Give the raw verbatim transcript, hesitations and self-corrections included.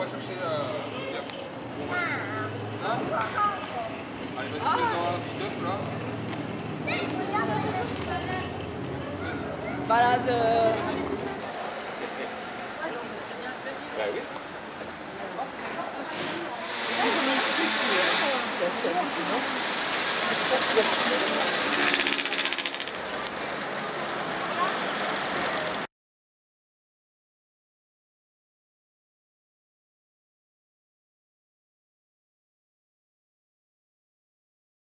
va chercher la... Ah, Hein? Allez, vas-y, mets-en du neuf là. balade. Bah oui. Ah,